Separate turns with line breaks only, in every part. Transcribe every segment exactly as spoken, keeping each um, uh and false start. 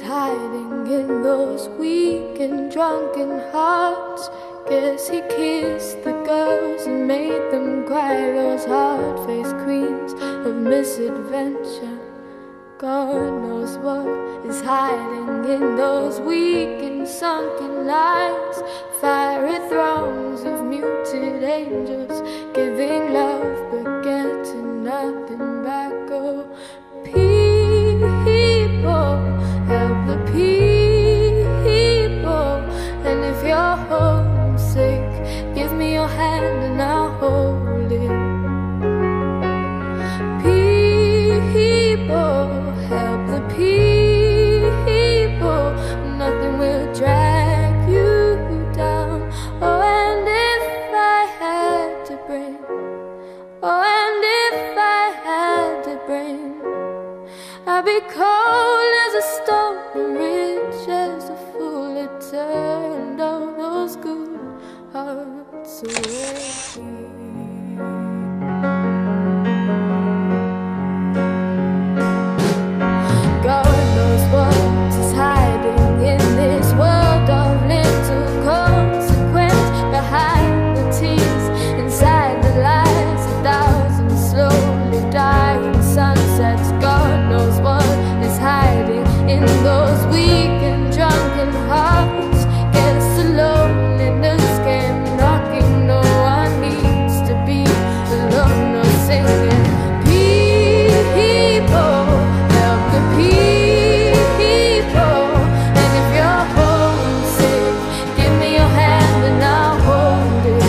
hiding in those weak and drunken hearts. Guess he kissed the girls and made them cry, those hard-faced queens of misadventure. God knows what is hiding in those weak and sunken lines. Fiery throngs of muted angels, giving love but getting nothing back. Oh, people, help the people. And if you're homesick, give me your hand and I'll hold it. People, help the people. Nothing will drag you down. Oh, and if I had to bring, oh, and if I had to bring, I'd be cold as a stone and rich as a fool. It turned all those good hearts away. God knows what is hiding in this world of little consequence. Behind the tears, inside the lies, a thousand slowly dying sunsets. God knows what is hiding in those weak and drunken hearts. Guess the loneliness came knocking. No one needs to be alone, no singing. People, help the people. And if you're homesick, give me your hand and I'll hold it.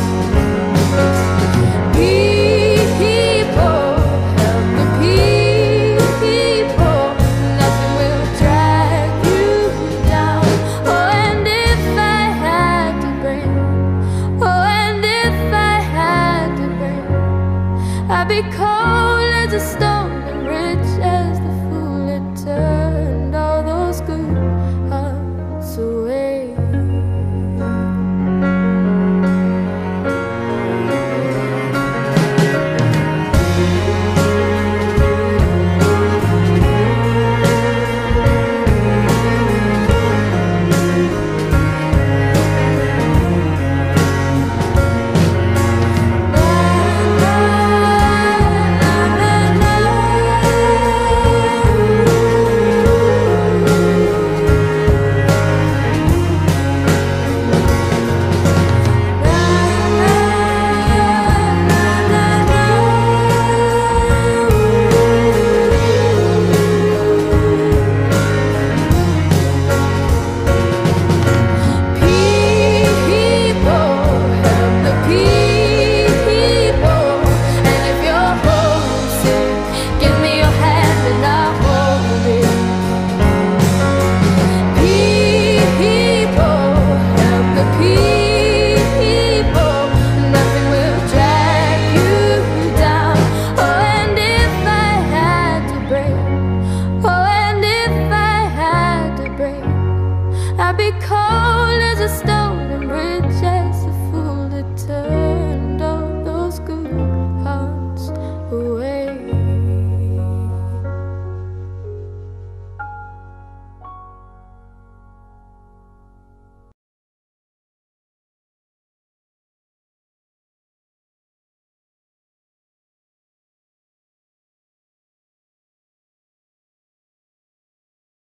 People, help the people. Nothing will drag you down. Oh, and if I had to bring, oh, and if I had to bring, I'd be cold as a stone